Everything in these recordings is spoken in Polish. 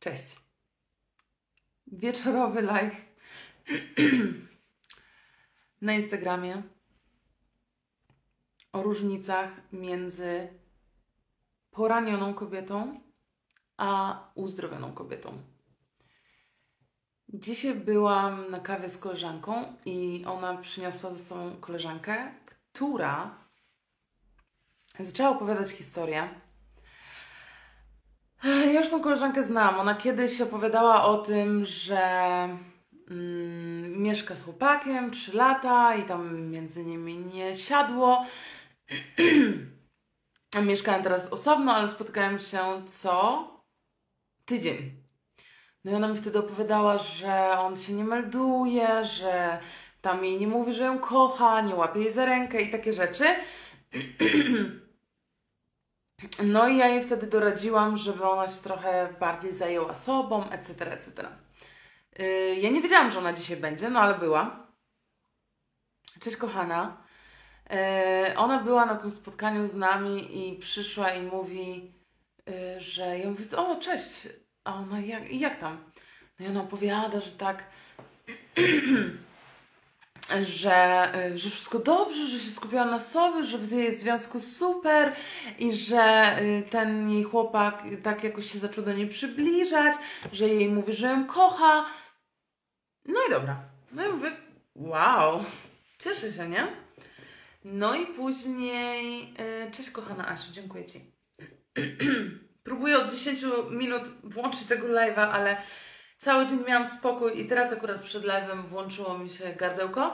Cześć. Wieczorowy live na Instagramie o różnicach między poranioną kobietą a uzdrowioną kobietą. Dzisiaj byłam na kawie z koleżanką i ona przyniosła ze sobą koleżankę, która zaczęła opowiadać historię. Ja już tą koleżankę znam. Ona kiedyś opowiadała o tym, że mieszka z chłopakiem 3 lata i tam między nimi nie siadło. Mieszkają teraz osobno, ale spotykają się co tydzień. No i ona mi wtedy opowiadała, że on się nie melduje, że tam jej nie mówi, że ją kocha, nie łapie jej za rękę i takie rzeczy. No i ja jej wtedy doradziłam, żeby ona się trochę bardziej zajęła sobą, etc., etc. Ja nie wiedziałam, że ona dzisiaj będzie, no ale była. Cześć kochana. Ona była na tym spotkaniu z nami i przyszła i mówi, że ja mówię, o cześć. A ona, jak tam? No i ona opowiada, że tak, że wszystko dobrze, że się skupiła na sobie, że w jej związku super i że ten jej chłopak tak jakoś się zaczął do niej przybliżać, że jej mówi, że ją kocha. No i dobra. No i mówię, wow, cieszę się, nie? No i później, cześć kochana Asiu, dziękuję Ci. Próbuję od 10 minut włączyć tego live'a, ale cały dzień miałam spokój i teraz akurat przed live'em włączyło mi się gardełko.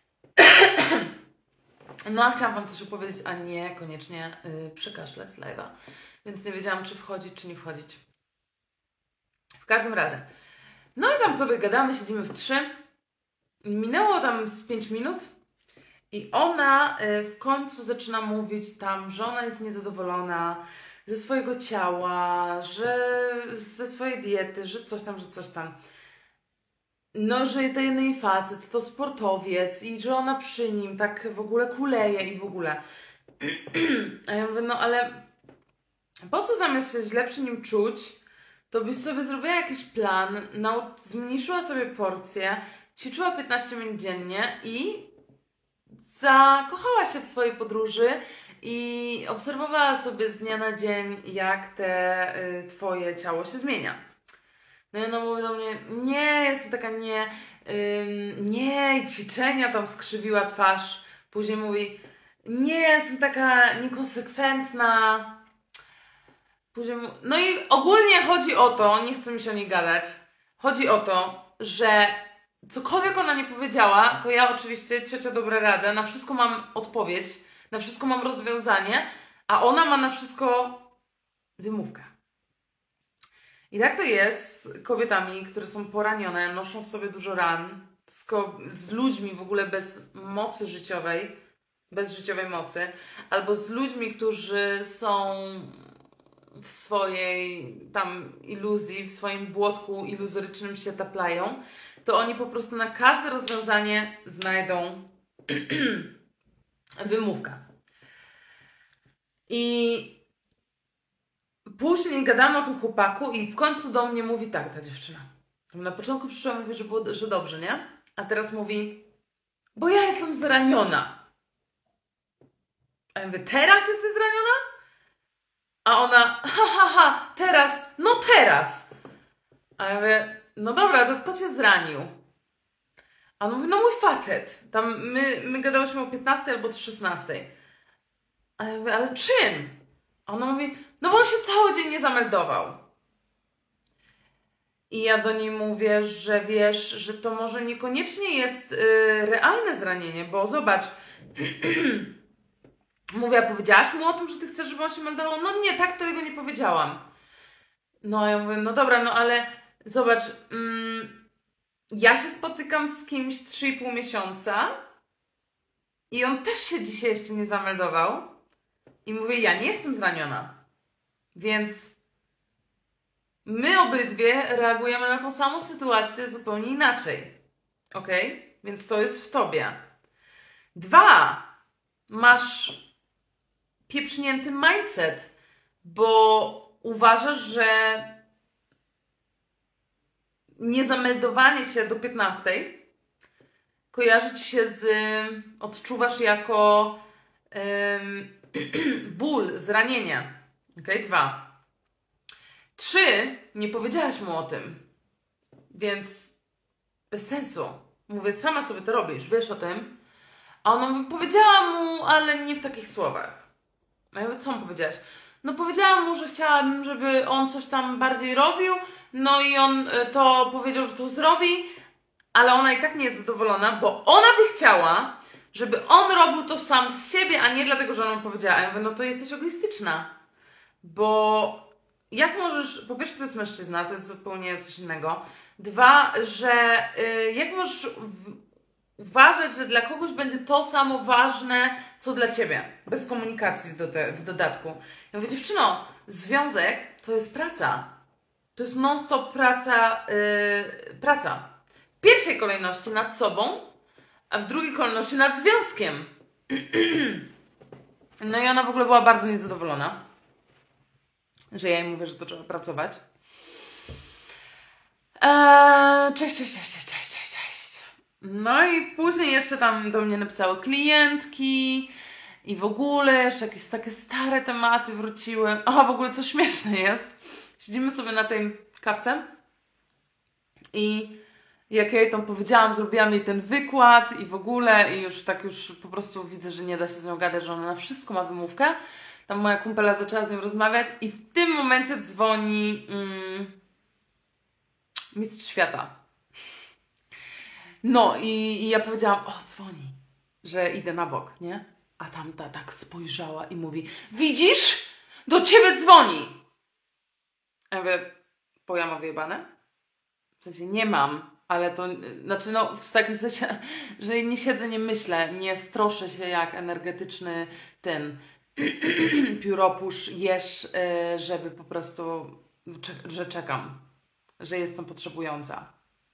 No a chciałam Wam coś opowiedzieć, a nie koniecznie przekaszleć live'a. Więc nie wiedziałam, czy wchodzić, czy nie wchodzić. W każdym razie. No i tam sobie gadamy, siedzimy w 3. Minęło tam z 5 minut i ona w końcu zaczyna mówić tam, że ona jest niezadowolona ze swojego ciała, że ze swojej diety, że coś tam, że coś tam. No, że ten jej facet to sportowiec i że ona przy nim tak w ogóle kuleje i w ogóle. A ja mówię, no ale po co zamiast się źle przy nim czuć, to byś sobie zrobiła jakiś plan, zmniejszyła sobie porcję, ćwiczyła 15 minut dziennie i zakochała się w swojej podróży i obserwowała sobie z dnia na dzień, jak Twoje ciało się zmienia. No i ona mówi do mnie, nie, jestem taka nie, i ćwiczenia tam skrzywiła twarz. Później mówi, nie, jestem taka niekonsekwentna. Później no i ogólnie chodzi o to, nie chcę mi się o niej gadać, chodzi o to, że cokolwiek ona nie powiedziała, to ja oczywiście, ciocia dobra rada, na wszystko mam odpowiedź, na wszystko mam rozwiązanie, a ona ma na wszystko wymówkę. I tak to jest z kobietami, które są poranione, noszą w sobie dużo ran, z ludźmi w ogóle bez mocy życiowej, bez życiowej mocy, albo z ludźmi, którzy są w swojej tam iluzji, w swoim błotku iluzorycznym się taplają, to oni po prostu na każde rozwiązanie znajdą wymówkę. I później gadamy o tym chłopaku i w końcu do mnie mówi tak, ta dziewczyna. Na początku przyszła, mówi, że dobrze, nie? A teraz mówi, bo ja jestem zraniona. A ja mówię, teraz jesteś zraniona? A ona, teraz, no teraz. A ja mówię, no dobra, to kto cię zranił? A on mówi, no mój facet. Tam my gadałyśmy o 15 albo 16. A ja mówię, ale czym? A ona mówi, no bo on się cały dzień nie zameldował. I ja do niej mówię, że wiesz, że to może niekoniecznie jest realne zranienie, bo zobacz, mówię, a powiedziałaś mu o tym, że ty chcesz, żeby on się meldował? No nie, tak tego nie powiedziałam. No ja mówię, no dobra, no ale zobacz, ja się spotykam z kimś 3,5 miesiąca i on też się dzisiaj jeszcze nie zameldował. I mówię, ja nie jestem zraniona. Więc my obydwie reagujemy na tą samą sytuację zupełnie inaczej. Ok? Więc to jest w tobie. 2. Masz pieprznięty mindset, bo uważasz, że niezameldowanie się do 15 kojarzy Ci się z... odczuwasz jako ból, zranienie. Okej, 2. 3. Nie powiedziałaś mu o tym. Więc bez sensu. Mówię, sama sobie to robisz, wiesz o tym. A ona mówi, powiedziałam mu, ale nie w takich słowach. A ja mówię, co mu powiedziałaś? No powiedziałam mu, że chciałabym, żeby on coś tam bardziej robił, no i on to powiedział, że to zrobi, ale ona i tak nie jest zadowolona, bo ona by chciała, żeby on robił to sam z siebie, a nie dlatego, że ona mu powiedziała. A ja mówię, no to jesteś egoistyczna, bo jak możesz, po pierwsze to jest mężczyzna, to jest zupełnie coś innego. 2, że jak możesz uważać, że dla kogoś będzie to samo ważne, co dla Ciebie. Bez komunikacji w dodatku. Ja mówię, dziewczyno, związek to jest praca. To jest non-stop praca. Praca. W pierwszej kolejności nad sobą, a w drugiej kolejności nad związkiem. No i ona w ogóle była bardzo niezadowolona, że ja jej mówię, że to trzeba pracować. Cześć. No i później jeszcze tam do mnie napisały klientki i w ogóle jeszcze jakieś takie stare tematy wróciły. A w ogóle co śmieszne jest, siedzimy sobie na tej kawce i jak ja jej tam powiedziałam, zrobiłam jej ten wykład i w ogóle i już tak już po prostu widzę, że nie da się z nią gadać, że ona na wszystko ma wymówkę. Tam moja kumpela zaczęła z nią rozmawiać i w tym momencie dzwoni mistrz świata. No i ja powiedziałam, o dzwoni, że idę na bok, nie? A tamta tak spojrzała i mówi, widzisz? Do ciebie dzwoni! A ja mówię, bo ja mam wyjebane? W sensie nie mam, ale to, znaczy no w takim sensie, że nie siedzę, nie myślę, nie stroszę się jak energetyczny ten pióropusz, jesz, żeby po prostu, że czekam, że jestem potrzebująca.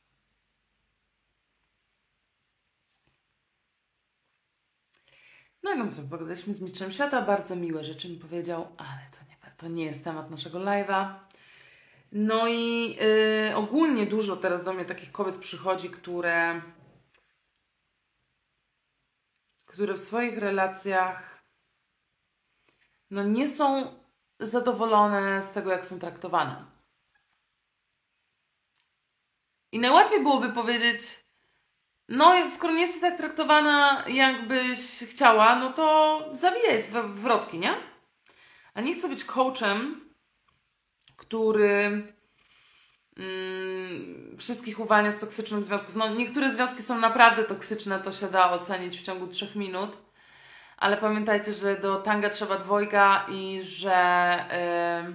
No i nam sobie pogadaliśmy z mistrzem świata, bardzo miłe rzeczy mi powiedział, ale to nie jest temat naszego live'a. No i ogólnie dużo teraz do mnie takich kobiet przychodzi, które w swoich relacjach no nie są zadowolone z tego, jak są traktowane. I najłatwiej byłoby powiedzieć, no skoro nie jesteś tak traktowana, jakbyś chciała, no to zawijaj w wrotki, nie? A nie chcę być coachem, który wszystkich uwalnia z toksycznych związków. No niektóre związki są naprawdę toksyczne, to się da ocenić w ciągu 3 minut, ale pamiętajcie, że do tanga trzeba dwojga i że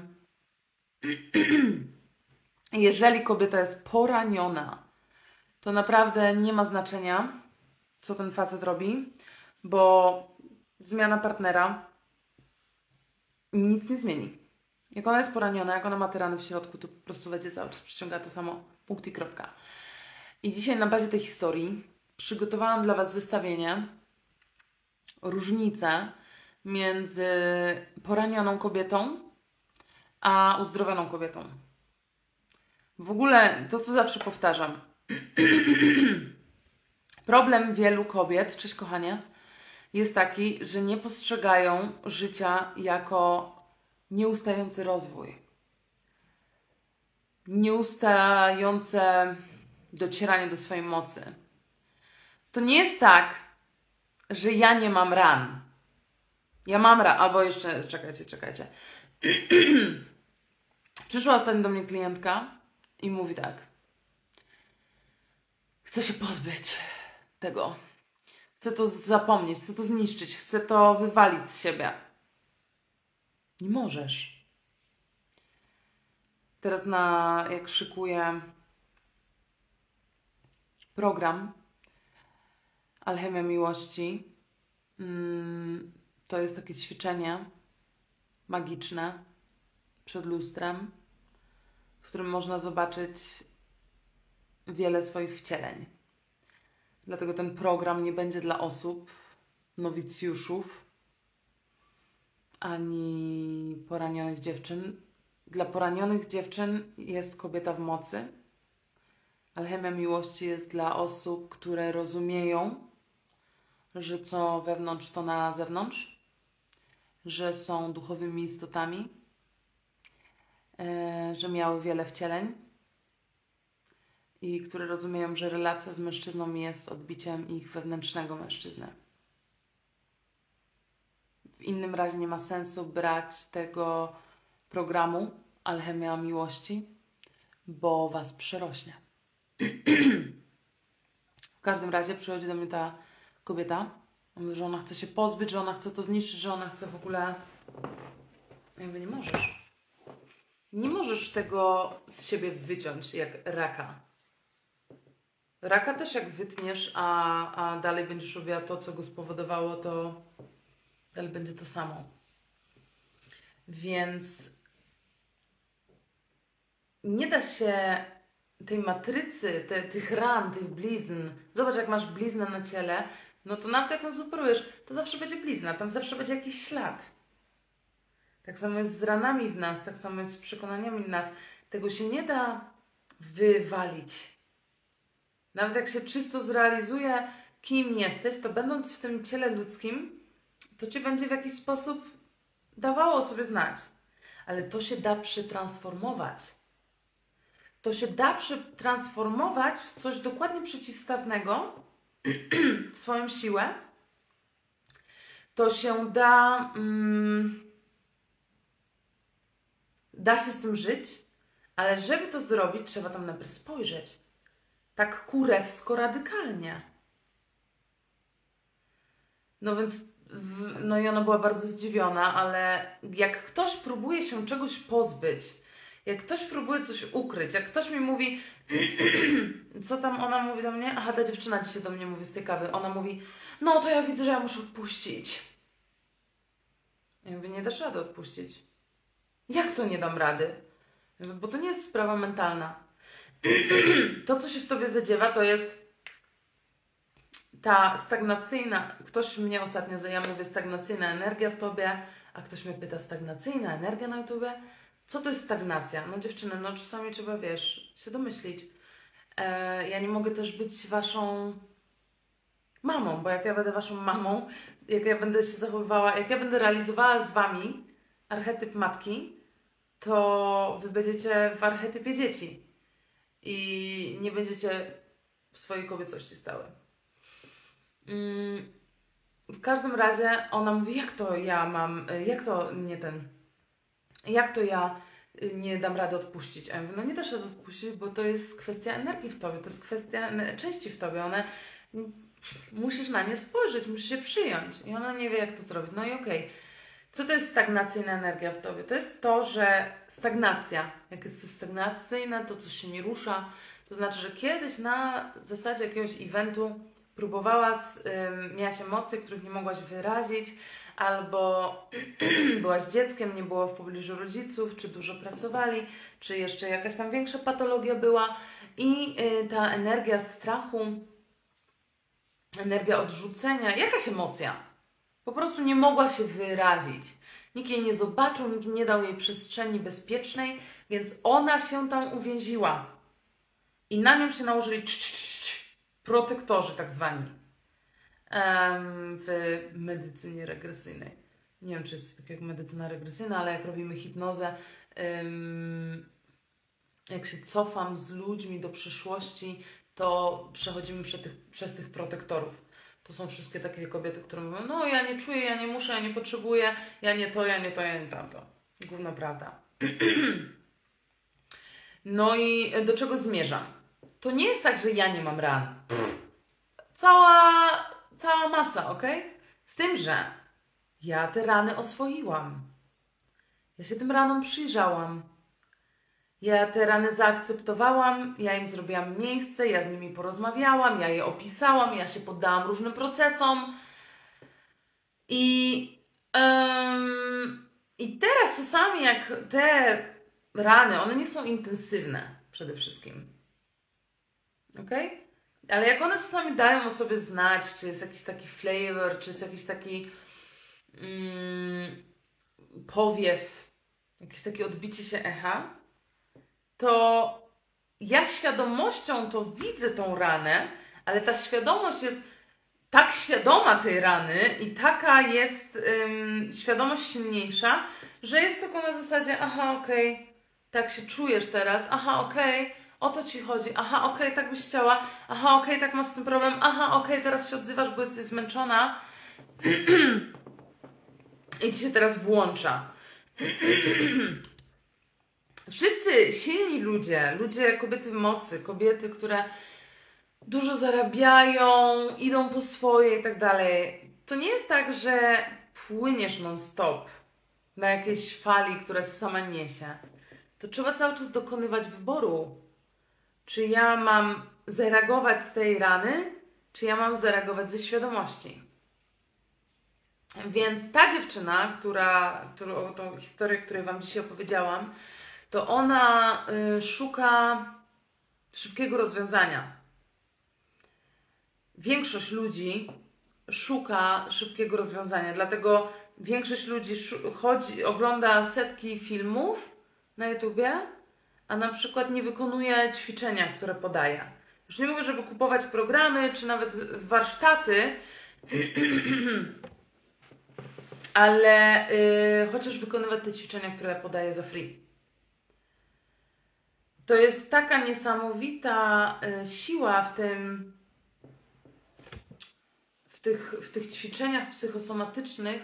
jeżeli kobieta jest poraniona, to naprawdę nie ma znaczenia, co ten facet robi, bo zmiana partnera nic nie zmieni. Jak ona jest poraniona, jak ona ma te rany w środku, to po prostu będzie cały czas przyciąga to samo, punkt i kropka. I dzisiaj na bazie tej historii przygotowałam dla Was zestawienie, różnice między poranioną kobietą a uzdrowioną kobietą. W ogóle to, co zawsze powtarzam. Problem wielu kobiet, cześć kochanie, jest taki, że nie postrzegają życia jako nieustający rozwój. Nieustające docieranie do swojej mocy. To nie jest tak, że ja nie mam ran. Ja mam ran, albo jeszcze, czekajcie. Przyszła ostatnio do mnie klientka i mówi tak. Chcę się pozbyć tego. Chcę to zapomnieć, chcę to zniszczyć, chcę to wywalić z siebie. Nie możesz. Teraz jak szykuję program Alchemia Miłości, to jest takie ćwiczenie magiczne przed lustrem, w którym można zobaczyć wiele swoich wcieleń. Dlatego ten program nie będzie dla osób, nowicjuszów, ani poranionych dziewczyn. Dla poranionych dziewczyn jest kobieta w mocy, Alchemia miłości jest dla osób, które rozumieją, że co wewnątrz, to na zewnątrz, że są duchowymi istotami, że miały wiele wcieleń i które rozumieją, że relacja z mężczyzną jest odbiciem ich wewnętrznego mężczyzny. W innym razie nie ma sensu brać tego programu Alchemia miłości, bo was przerośnie. W każdym razie przychodzi do mnie ta kobieta, mówi, że ona chce się pozbyć, że ona chce to zniszczyć, że ona chce w ogóle... Ja mówię, nie możesz. Nie możesz tego z siebie wyciąć jak raka. Raka też jak wytniesz, a dalej będziesz robiła to, co go spowodowało, to dalej będzie to samo. Więc nie da się tej matrycy, tych ran, tych blizn. Zobacz, jak masz bliznę na ciele, no to nawet jak ją zoperujesz, to zawsze będzie blizna, tam zawsze będzie jakiś ślad. Tak samo jest z ranami w nas, tak samo jest z przekonaniami w nas. Tego się nie da wywalić. Nawet jak się czysto zrealizuje, kim jesteś, to będąc w tym ciele ludzkim, to Cię będzie w jakiś sposób dawało o sobie znać. Ale to się da przetransformować. To się da przetransformować w coś dokładnie przeciwstawnego, w swoją siłę. To się da... da się z tym żyć, ale żeby to zrobić, trzeba tam najpierw spojrzeć. Tak kurewsko radykalnie. No więc, no i ona była bardzo zdziwiona, ale jak ktoś próbuje się czegoś pozbyć, jak ktoś próbuje coś ukryć, jak ktoś mi mówi, co tam ona mówi do mnie? Aha, ta dziewczyna dzisiaj do mnie mówi z tej kawy. Ona mówi, no to ja widzę, że ja muszę odpuścić. Ja mówię, nie dasz rady odpuścić. Jak to nie dam rady? Ja mówię, bo to nie jest sprawa mentalna. To, co się w tobie zadziewa, to jest ta stagnacyjna, ktoś mnie ostatnio, ja mówię stagnacyjna energia w tobie, a ktoś mnie pyta, stagnacyjna energia na YouTubie? Co to jest stagnacja? No dziewczyny, no czasami trzeba, wiesz, się domyślić. Ja nie mogę też być waszą mamą, bo jak ja będę waszą mamą, jak ja będę się zachowywała, jak ja będę realizowała z wami archetyp matki, to wy będziecie w archetypie dzieci i nie będziecie w swojej kobiecości stały. W każdym razie ona mówi, jak to ja mam, jak to ja nie dam rady odpuścić. A ja mówię, no nie dasz rady odpuścić, bo to jest kwestia energii w tobie, to jest kwestia części w tobie, musisz na nie spojrzeć, musisz się przyjąć i ona nie wie, jak to zrobić. No i okej. Co to jest stagnacyjna energia w tobie? To jest to, że stagnacja, jak jest coś stagnacyjne, to coś się nie rusza, to znaczy, że kiedyś na zasadzie jakiegoś eventu miałaś emocje, których nie mogłaś wyrazić, albo byłaś dzieckiem, nie było w pobliżu rodziców, czy dużo pracowali, czy jeszcze jakaś tam większa patologia była i ta energia strachu, energia odrzucenia, jakaś emocja, po prostu nie mogła się wyrazić. Nikt jej nie zobaczył, nikt nie dał jej przestrzeni bezpiecznej, więc ona się tam uwięziła. I na nią się nałożyli protektorzy tak zwani w medycynie regresyjnej. Nie wiem, czy jest tak jak medycyna regresyjna, ale jak robimy hipnozę, jak się cofam z ludźmi do przyszłości, to przechodzimy przez tych protektorów. To są wszystkie takie kobiety, które mówią, no ja nie czuję, ja nie muszę, ja nie potrzebuję, ja nie to, ja nie to, ja nie tamto. Gówno prawda. No i do czego zmierzam? To nie jest tak, że ja nie mam ran. Cała masa, ok? Z tym, że ja te rany oswoiłam. Ja się tym ranom przyjrzałam. Ja te rany zaakceptowałam, ja im zrobiłam miejsce, ja z nimi porozmawiałam, ja je opisałam, ja się poddałam różnym procesom. I teraz czasami jak te rany, one nie są intensywne przede wszystkim. Okej? Ale jak one czasami dają o sobie znać, czy jest jakiś taki flavor, czy jest jakiś taki powiew, jakieś takie odbicie się echa, to ja świadomością to widzę tą ranę, ale ta świadomość jest tak świadoma tej rany i taka jest świadomość silniejsza, że jest tylko na zasadzie aha, okej, tak się czujesz teraz, aha, okej, o to ci chodzi, aha, okej, tak byś chciała, aha, okej, tak masz z tym problem, aha, okej, teraz się odzywasz, bo jesteś zmęczona i ci się teraz włącza. Wszyscy silni ludzie, kobiety w mocy, kobiety, które dużo zarabiają, idą po swoje i tak dalej. To nie jest tak, że płyniesz non-stop na jakiejś fali, która cię sama niesie. To trzeba cały czas dokonywać wyboru. Czy ja mam zareagować z tej rany, czy ja mam zareagować ze świadomości. Więc ta dziewczyna, tą historię, której Wam dzisiaj opowiedziałam, to ona szuka szybkiego rozwiązania. Większość ludzi szuka szybkiego rozwiązania, dlatego większość ludzi ogląda setki filmów na YouTubie, a na przykład nie wykonuje ćwiczenia, które podaje. Już nie mówię, żeby kupować programy, czy nawet warsztaty, ale chociaż wykonywać te ćwiczenia, które podaje za free. To jest taka niesamowita siła w tych ćwiczeniach psychosomatycznych,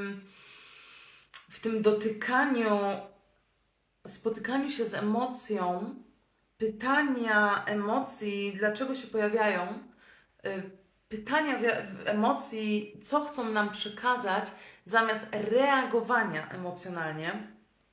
w tym dotykaniu, spotykaniu się z emocją, pytania emocji, dlaczego się pojawiają, pytania emocji, co chcą nam przekazać, zamiast reagowania emocjonalnie.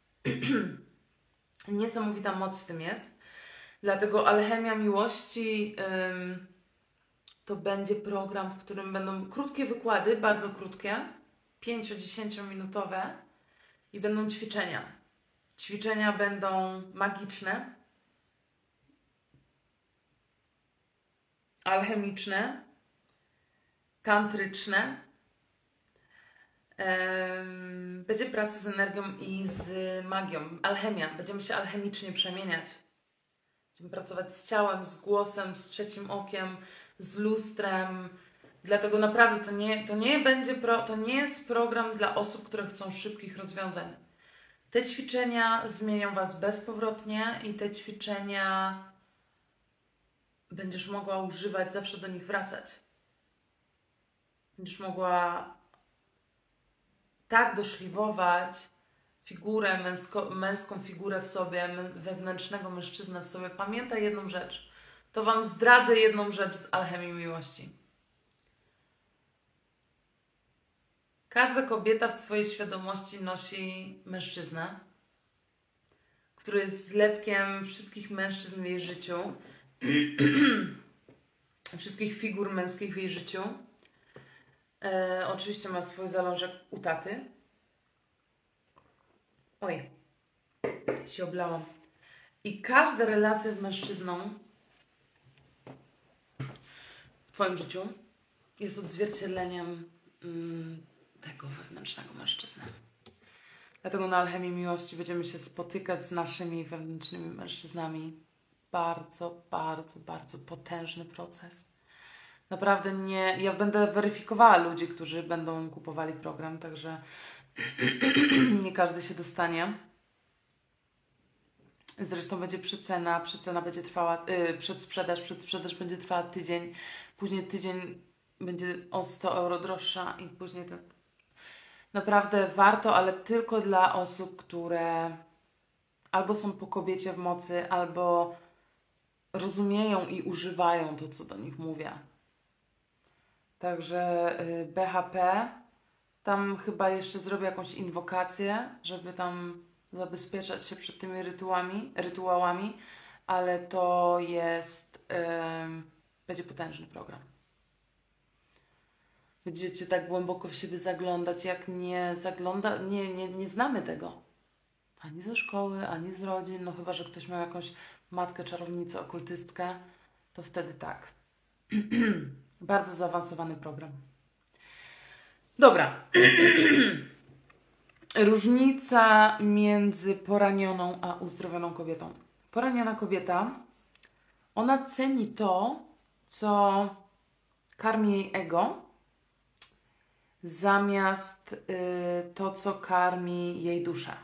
Niesamowita moc w tym jest. Dlatego Alchemia Miłości to będzie program, w którym będą krótkie wykłady, bardzo krótkie, 5-10 minutowe i będą ćwiczenia. Ćwiczenia będą magiczne, alchemiczne, tantryczne. Będzie praca z energią i z magią. Alchemia. Będziemy się alchemicznie przemieniać. Będziemy pracować z ciałem, z głosem, z trzecim okiem, z lustrem. Dlatego naprawdę to nie jest program dla osób, które chcą szybkich rozwiązań. Te ćwiczenia zmienią Was bezpowrotnie i te ćwiczenia będziesz mogła używać, zawsze do nich wracać. Będziesz mogła tak doszlifować figurę, męską figurę w sobie, wewnętrznego mężczyznę w sobie. Pamiętaj jedną rzecz. To Wam zdradzę jedną rzecz z Alchemii Miłości. Każda kobieta w swojej świadomości nosi mężczyznę, który jest zlepkiem wszystkich mężczyzn w jej życiu, wszystkich figur męskich w jej życiu. Oczywiście ma swój zalążek u taty. Oj, się oblałam. I każda relacja z mężczyzną w Twoim życiu jest odzwierciedleniem tego wewnętrznego mężczyzny. Dlatego na Alchemii Miłości będziemy się spotykać z naszymi wewnętrznymi mężczyznami. Bardzo, bardzo, bardzo potężny proces. Naprawdę ja będę weryfikowała ludzi, którzy będą kupowali program, także nie każdy się dostanie. Zresztą będzie przecena będzie trwała, przedsprzedaż będzie trwała tydzień, później tydzień będzie o 100 euro droższa i później tak. Naprawdę warto, ale tylko dla osób, które albo są po kobiecie w mocy, albo rozumieją i używają to, co do nich mówię. Także BHP, tam chyba jeszcze zrobię jakąś inwokację, żeby tam zabezpieczać się przed tymi rytuałami, ale to jest, będzie potężny program. Będziecie tak głęboko w siebie zaglądać, jak nie znamy tego. Ani ze szkoły, ani z rodzin, no chyba, że ktoś miał jakąś matkę, czarownicę, okultystkę, to wtedy tak. Bardzo zaawansowany program. Dobra. Różnica między poranioną a uzdrowioną kobietą. Poraniona kobieta Ona ceni to, co karmi jej ego, zamiast to, co karmi jej duszę.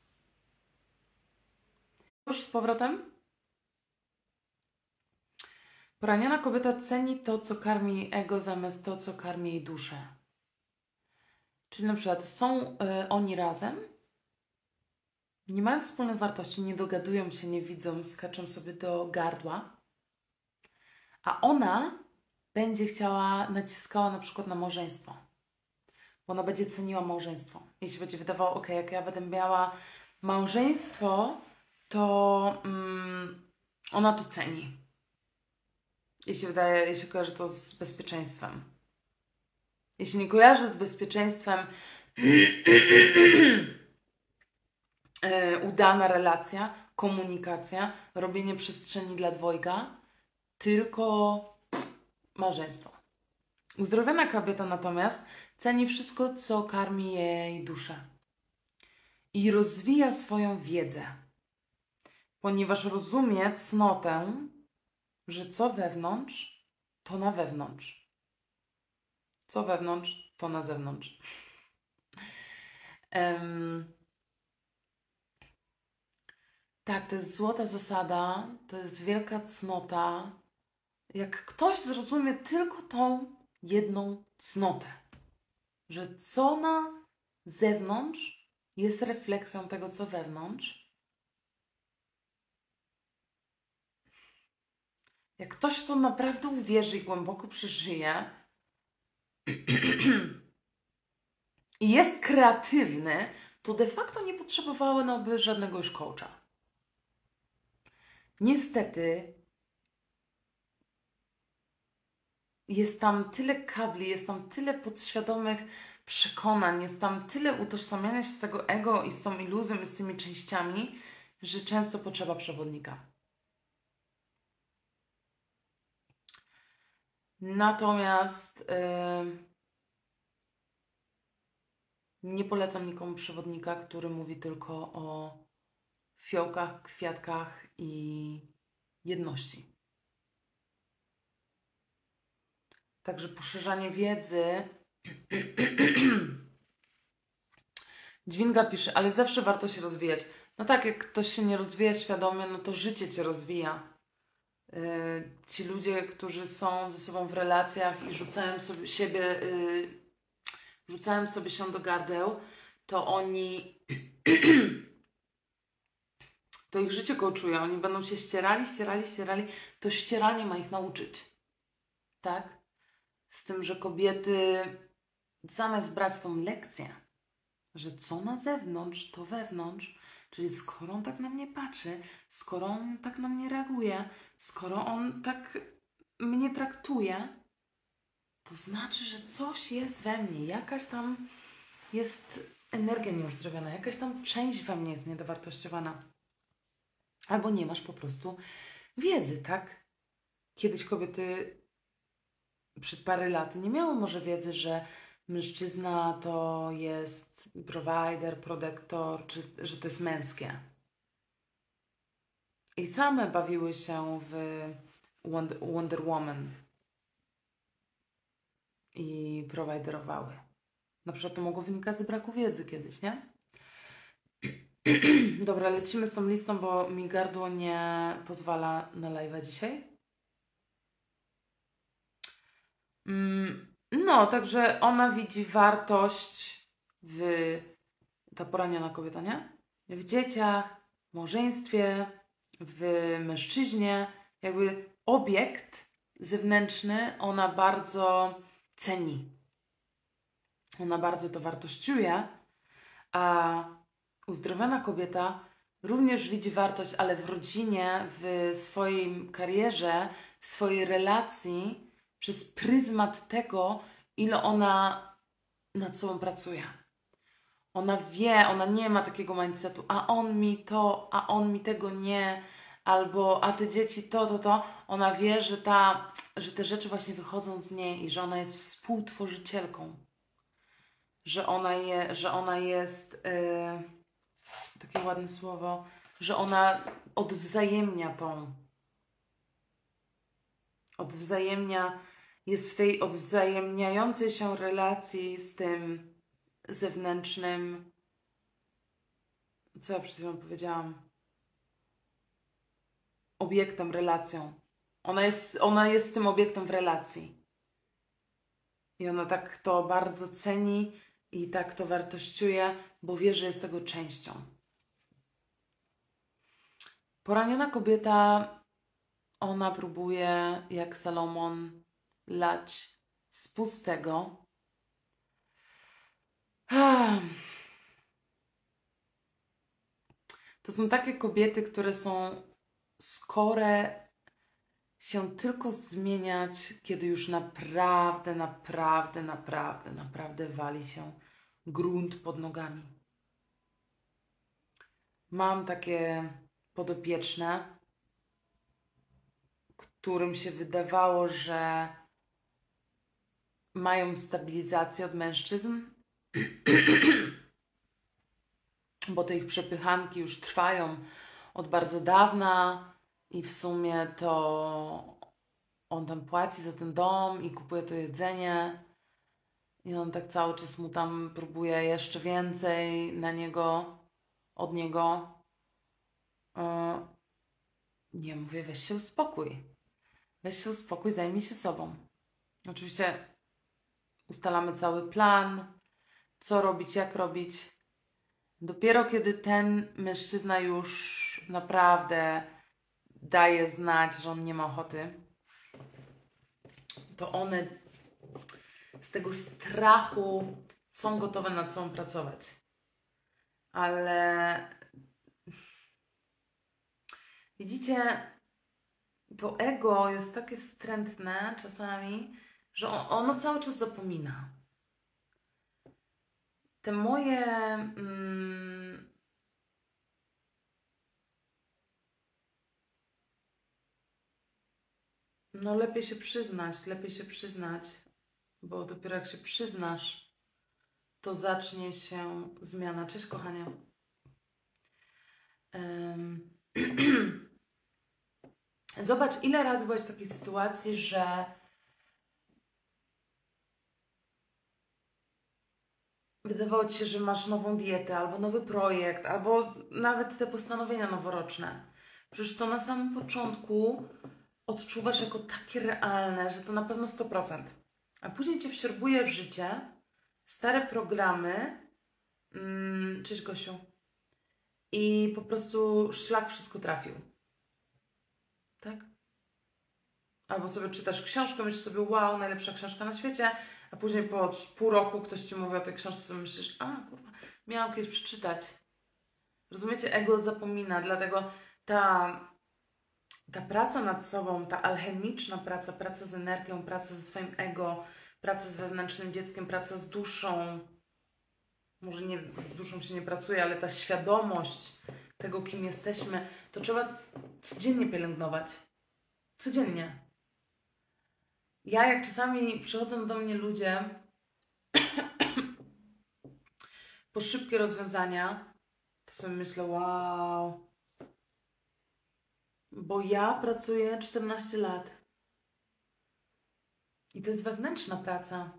Już z powrotem? Poraniona kobieta ceni to, co karmi jej ego, zamiast to, co karmi jej duszę. Czyli na przykład są oni razem, nie mają wspólnych wartości, nie dogadują się, nie widzą, skaczą sobie do gardła, a ona będzie chciała, naciskała na przykład na małżeństwo. Bo ona będzie ceniła małżeństwo. Jeśli będzie wydawało, ok, jak ja będę miała małżeństwo, to ona to ceni. Jeśli kojarzy to z bezpieczeństwem. Jeśli nie kojarzy z bezpieczeństwem udana relacja, komunikacja, robienie przestrzeni dla dwojga, tylko małżeństwo. Uzdrowiona kobieta natomiast ceni wszystko, co karmi jej duszę. I rozwija swoją wiedzę, ponieważ rozumie cnotę, że co wewnątrz, to na wewnątrz. Co wewnątrz, to na zewnątrz. Tak, to jest złota zasada, to jest wielka cnota. Jak ktoś zrozumie tylko tą jedną cnotę, że co na zewnątrz jest refleksją tego, co wewnątrz. Jak ktoś w to naprawdę uwierzy i głęboko przeżyje i jest kreatywny, to de facto nie potrzebowałoby żadnego już coacha. Niestety jest tam tyle kabli, jest tam tyle podświadomych przekonań, jest tam tyle utożsamiania się z tego ego i z tą iluzją i z tymi częściami, że często potrzeba przewodnika. Natomiast nie polecam nikomu przewodnika, który mówi tylko o fiołkach, kwiatkach i jedności. Także poszerzanie wiedzy. Dźwinga pisze, ale zawsze warto się rozwijać. No tak, jak ktoś się nie rozwija świadomie, no to życie cię rozwija. Ci ludzie, którzy są ze sobą w relacjach i rzucają sobie się do gardeł, to oni to ich życie coachuje. Oni będą się ścierali. To ścieranie ma ich nauczyć. Tak? Z tym, że kobiety zamiast brać tą lekcję, że co na zewnątrz, to wewnątrz, czyli skoro on tak na mnie patrzy, skoro on tak na mnie reaguje, skoro on tak mnie traktuje, to znaczy, że coś jest we mnie, jakaś tam jest energia nieuzdrowiona, jakaś tam część we mnie jest niedowartościowana. Albo nie masz po prostu wiedzy, tak? Kiedyś kobiety przed parę laty nie miały może wiedzy, że mężczyzna to jest provider, protektor, czy że to jest męskie. I same bawiły się w Wonder Woman i providerowały. Na przykład to mogło wynikać z braku wiedzy kiedyś, nie? Dobra, lecimy z tą listą, bo mi gardło nie pozwala na live'a dzisiaj. No, także ona widzi wartość ta poraniona kobieta, nie? W dzieciach, w małżeństwie, w mężczyźnie. Jakby obiekt zewnętrzny ona bardzo ceni. Ona bardzo to wartościuje, a uzdrowiona kobieta również widzi wartość, ale w rodzinie, w swojej karierze, w swojej relacji, przez pryzmat tego, ile ona nad sobą pracuje. Ona wie, ona nie ma takiego mindsetu, a on mi to, a on mi tego nie, albo a te dzieci to. Ona wie, że te rzeczy właśnie wychodzą z niej i że ona jest współtworzycielką. Że ona jest, takie ładne słowo, że ona odwzajemnia tą jest w tej odwzajemniającej się relacji z tym zewnętrznym, co ja przed chwilą powiedziałam, obiektem, relacją. Ona jest tym obiektem w relacji. I ona tak to bardzo ceni i tak to wartościuje, bo wie, że jest tego częścią. Poraniona kobieta, ona próbuje, jak Salomon, lać z pustego. To są takie kobiety, które są skore się tylko zmieniać, kiedy już naprawdę wali się grunt pod nogami. Mam takie podopieczne, którym się wydawało, że mają stabilizację od mężczyzn, bo te ich przepychanki już trwają od bardzo dawna i w sumie to on tam płaci za ten dom i kupuje to jedzenie i on tak cały czas mu tam próbuje jeszcze więcej od niego. Nie, mówię, weź się uspokój, zajmij się sobą. Oczywiście ustalamy cały plan, co robić, jak robić. Dopiero kiedy ten mężczyzna już naprawdę daje znać, że on nie ma ochoty, to one z tego strachu są gotowe nad sobą pracować. Ale widzicie, to ego jest takie wstrętne czasami, że ono cały czas zapomina. Te moje no lepiej się przyznać, bo dopiero jak się przyznasz, to zacznie się zmiana. Cześć, kochanie. Zobacz, ile razy byłeś w takiej sytuacji, że wydawało Ci się, że masz nową dietę, albo nowy projekt, albo nawet te postanowienia noworoczne. Przecież to na samym początku odczuwasz jako takie realne, że to na pewno 100%. A później Cię wsiorbuje w życie stare programy. Cześć, Gosiu. I po prostu szlak wszystko trafił. Tak? Albo sobie czytasz książkę, myślisz sobie, wow, najlepsza książka na świecie, a później po pół roku ktoś Ci mówi o tej książce, sobie myślisz, a kurwa, miałam kiedyś przeczytać. Rozumiecie? Ego zapomina, dlatego ta praca nad sobą, ta alchemiczna praca, praca z energią, praca ze swoim ego, praca z wewnętrznym dzieckiem, praca z duszą, może nie, z duszą się nie pracuje, ale ta świadomość tego, kim jesteśmy, to trzeba codziennie pielęgnować. Codziennie. Jak czasami przychodzą do mnie ludzie po szybkie rozwiązania, to sobie myślę, wow, bo ja pracuję 14 lat. I to jest wewnętrzna praca.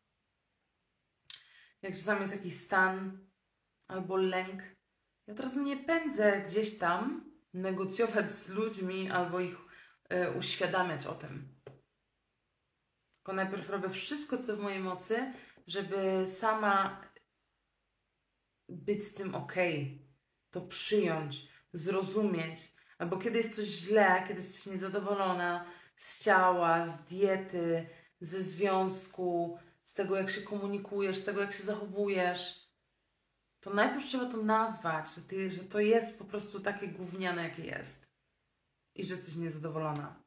Jak czasami jest jakiś stan albo lęk, ja od razu nie pędzę gdzieś tam negocjować z ludźmi albo ich uświadamiać o tym. Tylko najpierw robię wszystko, co w mojej mocy, żeby sama być z tym okej, to przyjąć, zrozumieć. Albo kiedy jest coś źle, kiedy jesteś niezadowolona z ciała, z diety, ze związku, z tego, jak się komunikujesz, z tego, jak się zachowujesz, to najpierw trzeba to nazwać, że to jest po prostu takie gówniane, jakie jest. I że jesteś niezadowolona.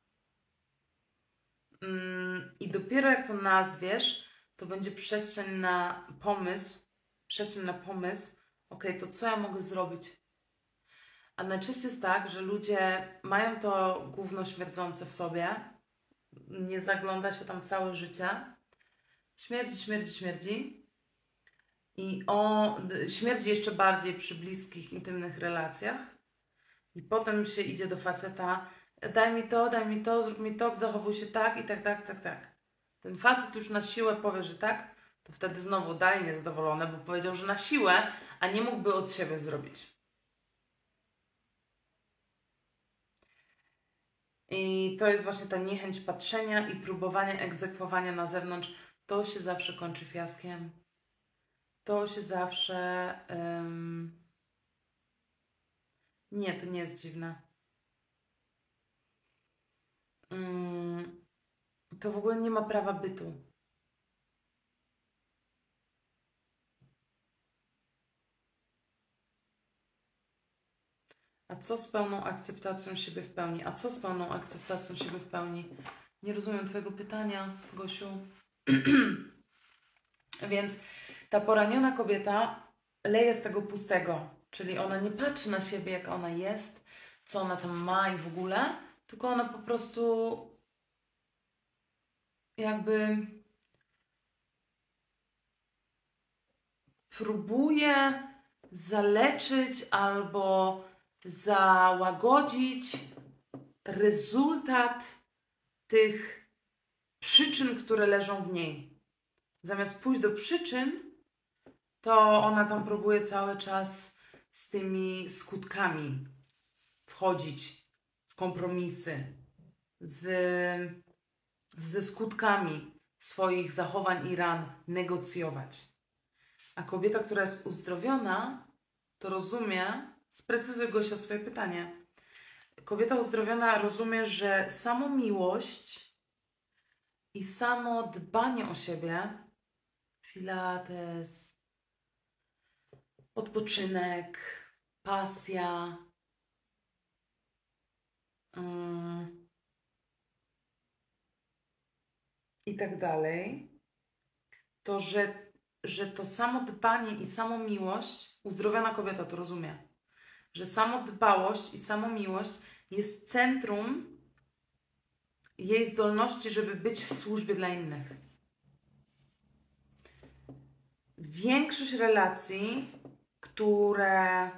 I dopiero jak to nazwiesz, to będzie przestrzeń na pomysł, okej, to co ja mogę zrobić? A najczęściej jest tak, że ludzie mają to gówno śmierdzące w sobie, nie zagląda się tam całe życie, śmierdzi i śmierdzi jeszcze bardziej przy bliskich, intymnych relacjach i potem się idzie do faceta daj mi to, zrób mi to, zachowuj się tak i tak, tak, tak, tak. Ten facet już na siłę powie, że tak, to wtedy znowu dalej niezadowolony, bo powiedział, że na siłę, a nie mógłby od siebie zrobić. I to jest właśnie ta niechęć patrzenia i próbowania egzekwowania na zewnątrz. To się zawsze kończy fiaskiem. To się zawsze... Nie, to nie jest dziwne. To w ogóle nie ma prawa bytu. A co z pełną akceptacją siebie w pełni? A co z pełną akceptacją siebie w pełni? Nie rozumiem Twojego pytania, Gosiu. Więc ta poraniona kobieta leje z tego pustego. Czyli ona nie patrzy na siebie, jak ona jest, co ona tam ma i w ogóle, tylko ona po prostu jakby próbuje zaleczyć albo załagodzić rezultat tych przyczyn, które leżą w niej. Zamiast pójść do przyczyn, to ona tam próbuje cały czas z tymi skutkami wchodzić w kompromisy, ze skutkami swoich zachowań i ran negocjować. A kobieta, która jest uzdrowiona, to rozumie, sprecyzuj Gosia swoje pytanie. Kobieta uzdrowiona rozumie, że samo miłość i samo dbanie o siebie, pilates, odpoczynek, pasja, i tak dalej, to że to samo dbanie i samo miłość, uzdrowiona kobieta to rozumie, że samo dbałość i samo miłość jest centrum jej zdolności, żeby być w służbie dla innych. Większość relacji, które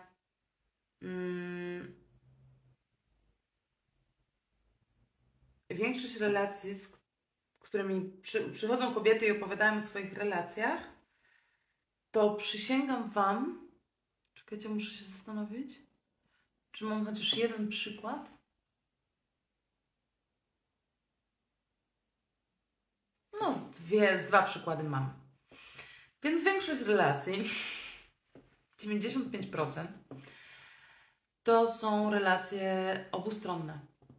większość relacji, z którymi przychodzą kobiety i opowiadają o swoich relacjach, to przysięgam Wam, czekajcie, muszę się zastanowić, czy mam chociaż jeden przykład. No, z dwa przykłady mam. Więc większość relacji, 95%, to są relacje obustronne.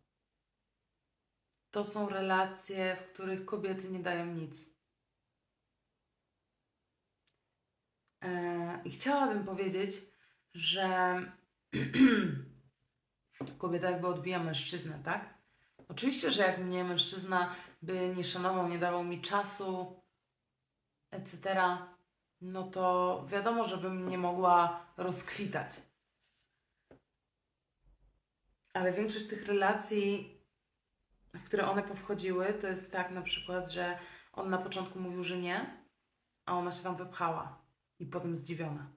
To są relacje, w których kobiety nie dają nic. I chciałabym powiedzieć, że kobieta jakby odbija mężczyznę, tak? Oczywiście, że jak mnie mężczyzna by nie szanował, nie dawał mi czasu, etc., no to wiadomo, żebym nie mogła rozkwitać. Ale większość tych relacji, w które one powchodziły, to jest tak na przykład, że on na początku mówił, że nie, a ona się tam wypchała i potem zdziwiona.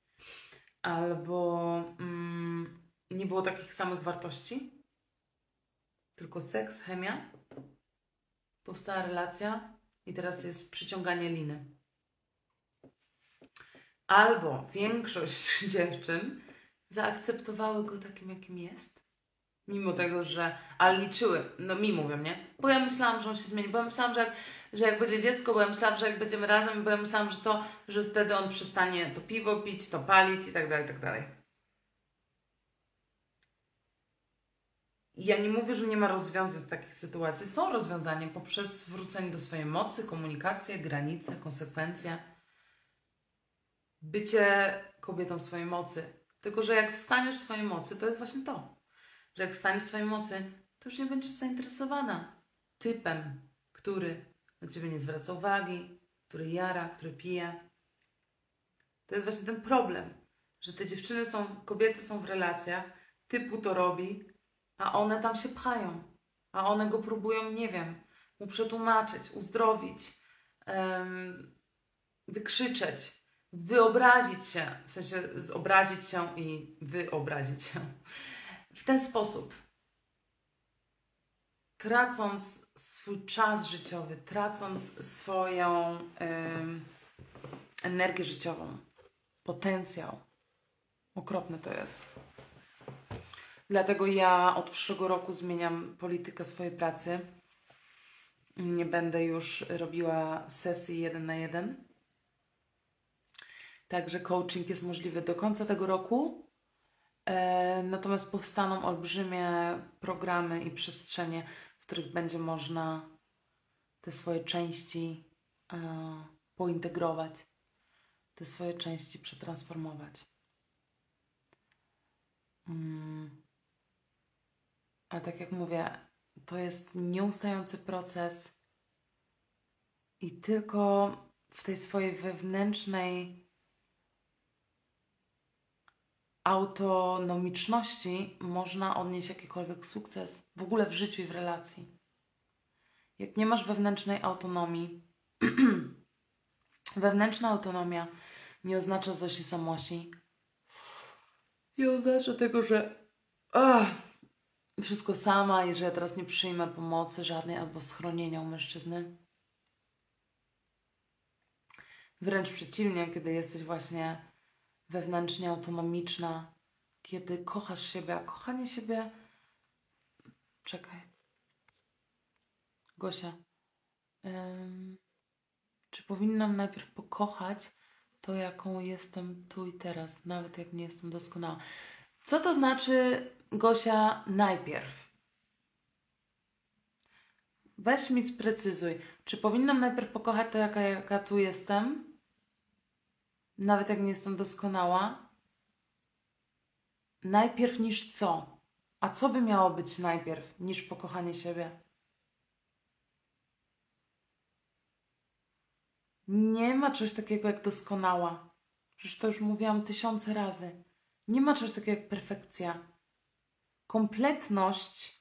Albo nie było takich samych wartości, tylko seks, chemia, powstała relacja i teraz jest przyciąganie liny. Albo większość dziewczyn zaakceptowały go takim, jakim jest, mimo tego, że... Ale liczyły, no mi mówią, nie? Bo ja myślałam, że on się zmieni, bo ja myślałam, że jak będzie dziecko, bo ja myślałam, że jak będziemy razem, bo ja myślałam, że wtedy on przestanie to piwo pić, to palić i tak dalej, i tak dalej. Ja nie mówię, że nie ma rozwiązań z takich sytuacji. Są rozwiązania poprzez wrócenie do swojej mocy, komunikację, granice, konsekwencje. Bycie kobietą w swojej mocy. Tylko, że jak wstaniesz w swojej mocy, to jest właśnie to. Że jak wstaniesz w swojej mocy, to już nie będziesz zainteresowana typem, który na Ciebie nie zwraca uwagi, który jara, który pije. To jest właśnie ten problem, że te dziewczyny kobiety są w relacjach, typu to robi, a one tam się pchają. A one go próbują, nie wiem, mu przetłumaczyć, uzdrowić, wykrzyczeć, wyobrazić się, w sensie zobrazić się i wyobrazić się w ten sposób. tracąc swój czas życiowy, tracąc swoją energię życiową, potencjał. Okropne to jest. Dlatego ja od przyszłego roku zmieniam politykę swojej pracy. Nie będę już robiła sesji 1 na 1. Także coaching jest możliwy do końca tego roku. Natomiast powstaną olbrzymie programy i przestrzenie, w których będzie można te swoje części pointegrować, te swoje części przetransformować. Ale tak jak mówię, to jest nieustający proces i tylko w tej swojej wewnętrznej autonomiczności można odnieść jakikolwiek sukces w ogóle w życiu i w relacji. Jak nie masz wewnętrznej autonomii, wewnętrzna autonomia nie oznacza Zosi Samosi. Nie oznacza tego, że wszystko sama i że ja teraz nie przyjmę pomocy żadnej albo schronienia u mężczyzny. Wręcz przeciwnie, kiedy jesteś właśnie wewnętrznie autonomiczna, kiedy kochasz siebie, a kochanie siebie... Czekaj. Gosia. Czy powinnam najpierw pokochać to, jaką jestem tu i teraz, nawet jak nie jestem doskonała? Co to znaczy, Gosia, najpierw? Weź mi sprecyzuj. Czy powinnam najpierw pokochać to, jaka tu jestem, nawet jak nie jestem doskonała? Najpierw niż co? A co by miało być najpierw niż pokochanie siebie? Nie ma czegoś takiego jak doskonała. Przecież to już mówiłam 1000 razy. Nie ma czegoś takiego jak perfekcja. Kompletność,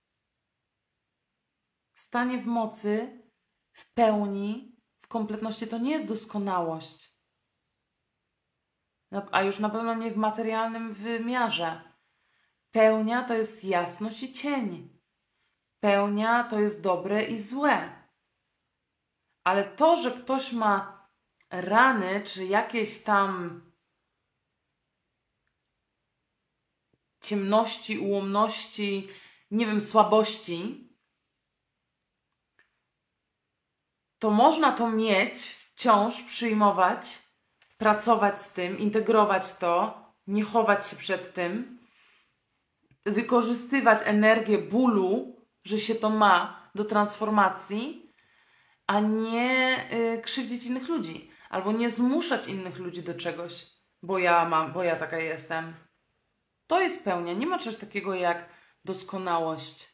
stanie w mocy, w pełni, w kompletności to nie jest doskonałość. A już na pewno nie w materialnym wymiarze. Pełnia to jest jasność i cień. Pełnia to jest dobre i złe. Ale to, że ktoś ma rany, czy jakieś tam ciemności, ułomności, nie wiem, słabości, to można to mieć, wciąż przyjmować, pracować z tym, integrować to, nie chować się przed tym, wykorzystywać energię bólu, że się to ma do transformacji, a nie krzywdzić innych ludzi. Albo nie zmuszać innych ludzi do czegoś, bo ja taka jestem. To jest pełnia. Nie ma czegoś takiego jak doskonałość.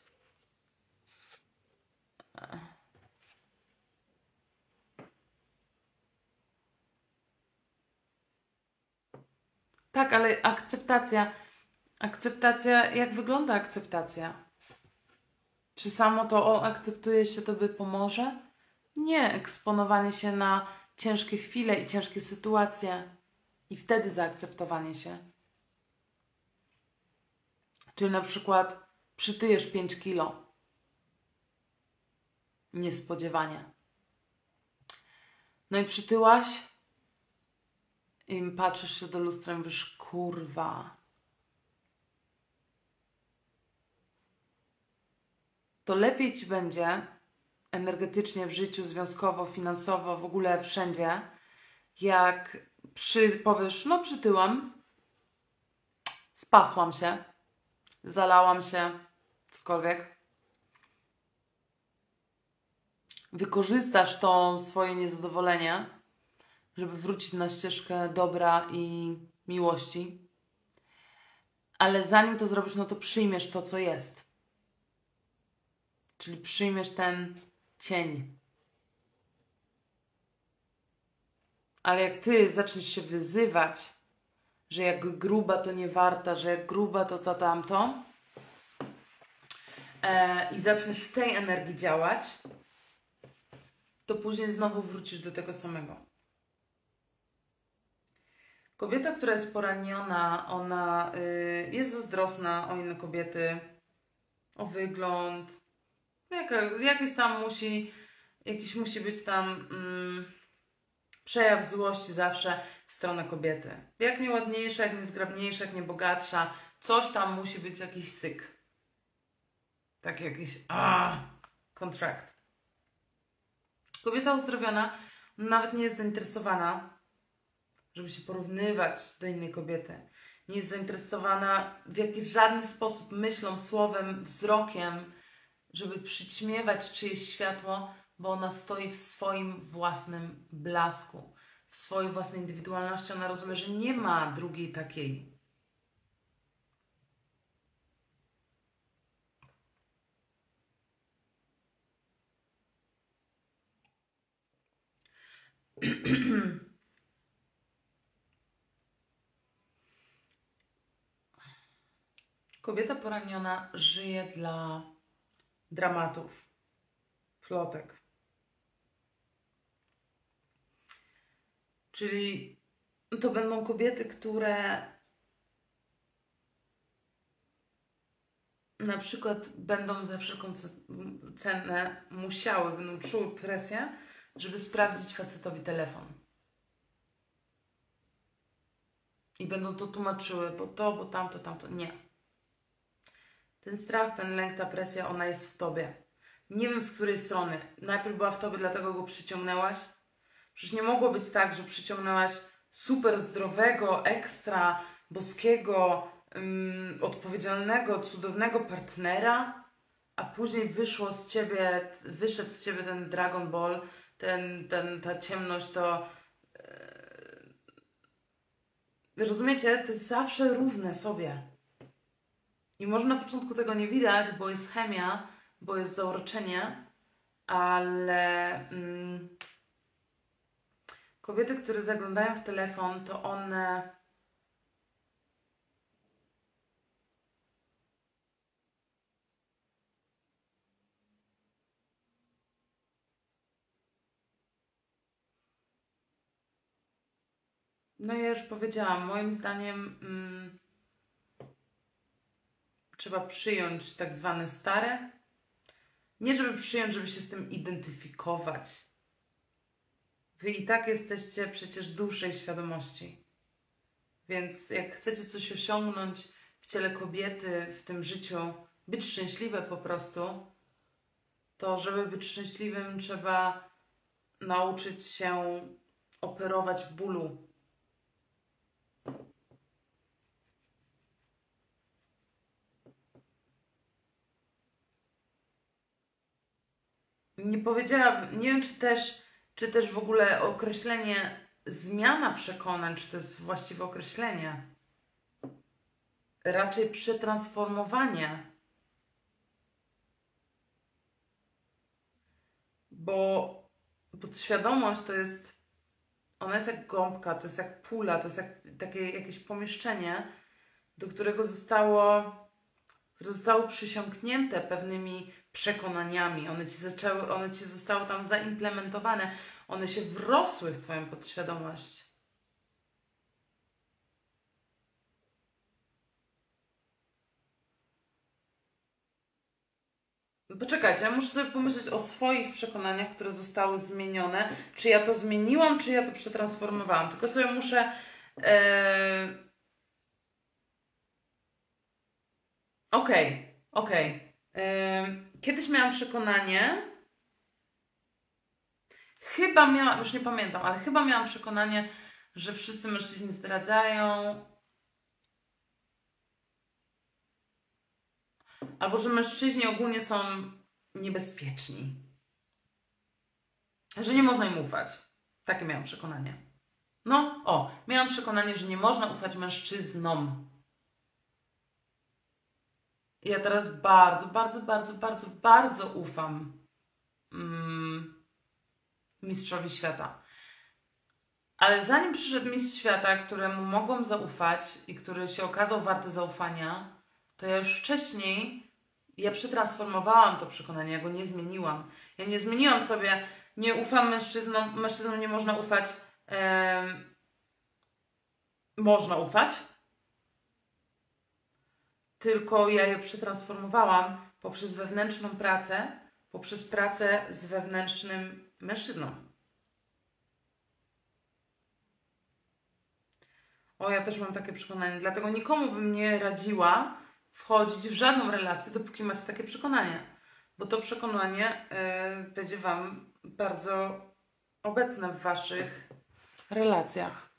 Tak, ale akceptacja. Akceptacja, jak wygląda akceptacja? Czy samo to akceptuje się, to by pomoże? Nie, eksponowanie się na ciężkie chwile i ciężkie sytuacje i wtedy zaakceptowanie się. Czyli na przykład przytyjesz 5 kilo. Niespodziewanie. No i przytyłaś i patrzysz się do lustra i mówisz, kurwa. To lepiej ci będzie energetycznie w życiu, związkowo, finansowo, w ogóle wszędzie, jak powiesz, no przytyłam, spasłam się, zalałam się, cokolwiek. Wykorzystasz to swoje niezadowolenie, żeby wrócić na ścieżkę dobra i miłości. Ale zanim to zrobisz, no to przyjmiesz to, co jest. Czyli przyjmiesz ten cień. Ale jak ty zaczniesz się wyzywać, że jak gruba to nie warta, że jak gruba to tamto i zaczniesz z tej energii działać, to później znowu wrócisz do tego samego. Kobieta, która jest poraniona, ona jest zazdrosna o inne kobiety, o wygląd, Jakiś musi być tam przejaw złości zawsze w stronę kobiety. Jak nie ładniejsza, jak nie zgrabniejsza, jak nie bogatsza, coś tam musi być jakiś syk. Tak jakiś kontrakt. Kobieta uzdrowiona nawet nie jest zainteresowana, żeby się porównywać do innej kobiety. Nie jest zainteresowana w jakiś żaden sposób myślą, słowem, wzrokiem, żeby przyćmiewać czyjeś światło, bo ona stoi w swoim własnym blasku, w swojej własnej indywidualności. Ona rozumie, że nie ma drugiej takiej. Kobieta poraniona żyje dla dramatów, plotek. Czyli to będą kobiety, które na przykład będą za wszelką cenę będą czuły presję, żeby sprawdzić facetowi telefon. I będą to tłumaczyły, bo tamto. Nie. Ten strach, ten lęk, ta presja, ona jest w tobie. Nie wiem z której strony. Najpierw była w tobie, dlatego go przyciągnęłaś. Przecież nie mogło być tak, że przyciągnęłaś super zdrowego, ekstra, boskiego, odpowiedzialnego, cudownego partnera, a później wyszedł z ciebie ten Dragon Ball, ta ciemność, to... rozumiecie? To jest zawsze równe sobie. I może na początku tego nie widać, bo jest chemia, bo jest zauroczenie, ale kobiety, które zaglądają w telefon, to one no ja już powiedziałam, moim zdaniem trzeba przyjąć tak zwane stare. Nie żeby przyjąć, żeby się z tym identyfikować. Wy i tak jesteście przecież dłuższej świadomości. Więc jak chcecie coś osiągnąć w ciele kobiety, w tym życiu, być szczęśliwe po prostu, to żeby być szczęśliwym trzeba nauczyć się operować w bólu. Nie powiedziałabym, nie wiem czy też w ogóle określenie zmiana przekonań, czy to jest właściwe określenie. Raczej przetransformowanie. Bo podświadomość ona jest jak gąbka, to jest jak pula, to jest jak takie jakieś pomieszczenie, do którego zostało przysiągnięte pewnymi przekonaniami. One ci zostały tam zaimplementowane. One się wrosły w twoją podświadomość. Poczekajcie, ja muszę sobie pomyśleć o swoich przekonaniach, które zostały zmienione. Czy ja to zmieniłam, czy ja to przetransformowałam. Tylko sobie muszę... Okej. Kiedyś miałam przekonanie, już nie pamiętam, ale chyba miałam przekonanie, że wszyscy mężczyźni zdradzają, albo że mężczyźni ogólnie są niebezpieczni, że nie można im ufać. Takie miałam przekonanie. Miałam przekonanie, że nie można ufać mężczyznom. Ja teraz bardzo ufam mistrzowi świata. Ale zanim przyszedł mistrz świata, któremu mogłam zaufać i który się okazał warty zaufania, to ja już wcześniej, przetransformowałam to przekonanie, ja go nie zmieniłam. Ja nie zmieniłam sobie, nie ufam mężczyznom nie można ufać. Można ufać, tylko ja je przetransformowałam poprzez wewnętrzną pracę, poprzez pracę z wewnętrznym mężczyzną. O, ja też mam takie przekonanie, dlatego nikomu bym nie radziła wchodzić w żadną relację, dopóki macie takie przekonanie. Bo to przekonanie będzie Wam bardzo obecne w Waszych relacjach.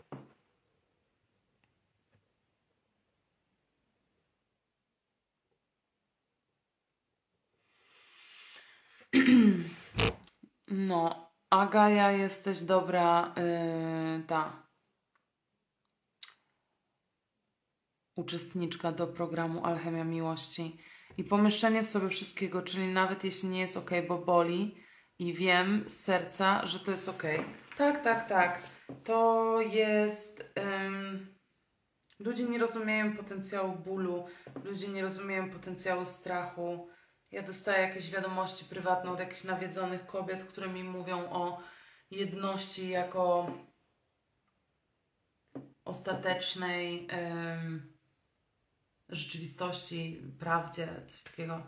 No, Agaja, jesteś dobra, uczestniczka do programu Alchemia Miłości. I pomieszczenie w sobie wszystkiego, czyli nawet jeśli nie jest ok, bo boli i wiem z serca, że to jest ok. Tak, tak, tak. To jest... ludzie nie rozumieją potencjału bólu, ludzie nie rozumieją potencjału strachu. Ja dostaję jakieś wiadomości prywatne od jakichś nawiedzonych kobiet, które mi mówią o jedności jako ostatecznej rzeczywistości, prawdzie, coś takiego.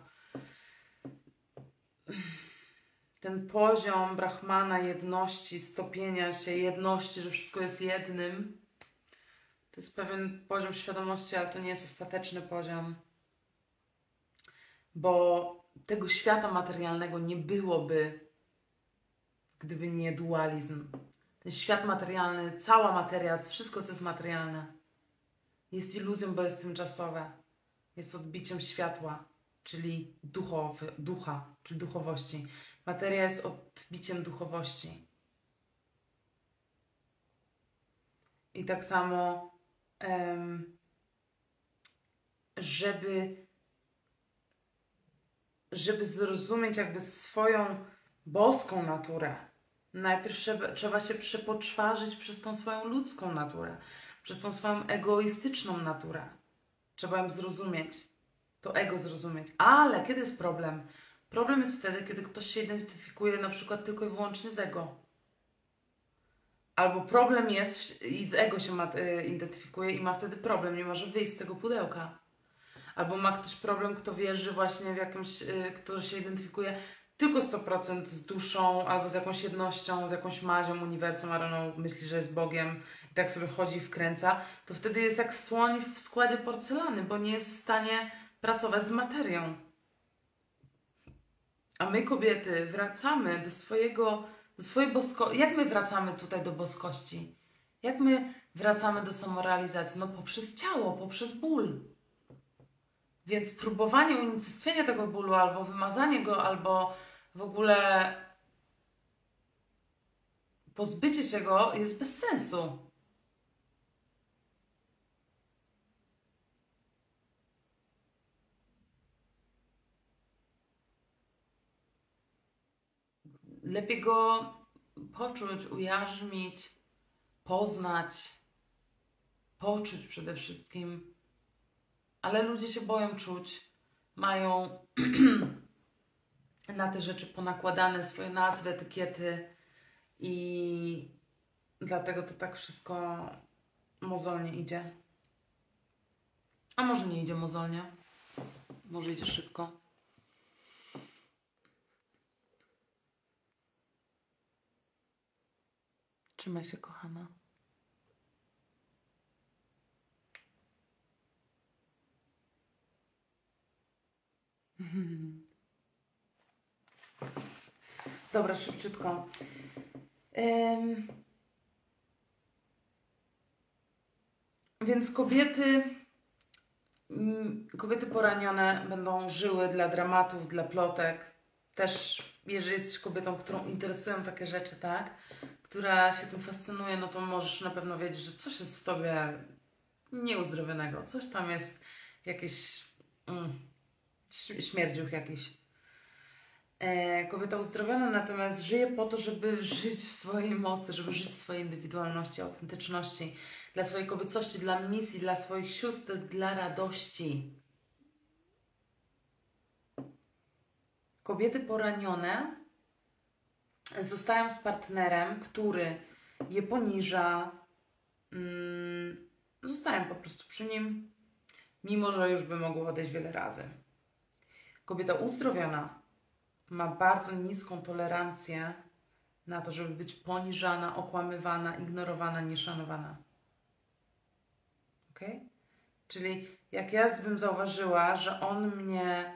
Ten poziom Brahmana, jedności, stopienia się, jedności, że wszystko jest jednym, to jest pewien poziom świadomości, ale to nie jest ostateczny poziom. Bo tego świata materialnego nie byłoby, gdyby nie dualizm. Ten świat materialny, cała materia, wszystko co jest materialne, jest iluzją, bo jest tymczasowe. Jest odbiciem światła, czyli ducha, czyli duchowości. Materia jest odbiciem duchowości. I tak samo, żeby zrozumieć jakby swoją boską naturę, najpierw trzeba się przepoczwarzyć przez tą swoją ludzką naturę, przez tą swoją egoistyczną naturę. Trzeba ją zrozumieć, to ego zrozumieć. Ale kiedy jest problem? Problem jest wtedy, kiedy ktoś się identyfikuje na przykład tylko i wyłącznie z ego. Albo problem jest i z ego się identyfikuje i ma wtedy problem, nie może wyjść z tego pudełka. Albo ma ktoś problem, kto wierzy właśnie w jakimś, kto się identyfikuje tylko 100% z duszą, albo z jakąś jednością, z jakąś mazią, uniwersum, I don't know, myśli, że jest Bogiem i tak sobie chodzi i wkręca, to wtedy jest jak słoń w składzie porcelany, bo nie jest w stanie pracować z materią. A my, kobiety, wracamy do swojej boskości. Jak my wracamy tutaj do boskości? Jak my wracamy do samorealizacji? No poprzez ciało, poprzez ból. Więc próbowanie unicestwienia tego bólu, albo wymazanie go, albo w ogóle pozbycie się go jest bez sensu. Lepiej go poczuć, ujarzmić, poznać, poczuć przede wszystkim. Ale ludzie się boją czuć, mają na te rzeczy ponakładane swoje nazwy, etykiety i dlatego to tak wszystko mozolnie idzie. A może nie idzie mozolnie, może idzie szybko. Trzymaj się, kochana. Dobra, szybciutko. Więc kobiety poranione będą żyły dla dramatów, dla plotek. Też, jeżeli jesteś kobietą, którą interesują takie rzeczy, tak? Która się tym fascynuje, no to możesz na pewno wiedzieć, że coś jest w tobie nieuzdrowionego. Coś tam jest, jakieś śmierdziuch jakiś. Kobieta uzdrowiona natomiast żyje po to, żeby żyć w swojej mocy, żeby żyć w swojej indywidualności, autentyczności, dla swojej kobiecości, dla misji, dla swoich sióstr, dla radości. Kobiety poranione zostają z partnerem, który je poniża, zostają po prostu przy nim, mimo że już by mogło odejść wiele razy. Kobieta uzdrowiona ma bardzo niską tolerancję na to, żeby być poniżana, okłamywana, ignorowana, nieszanowana. Ok? Czyli jak ja bym zauważyła, że on mnie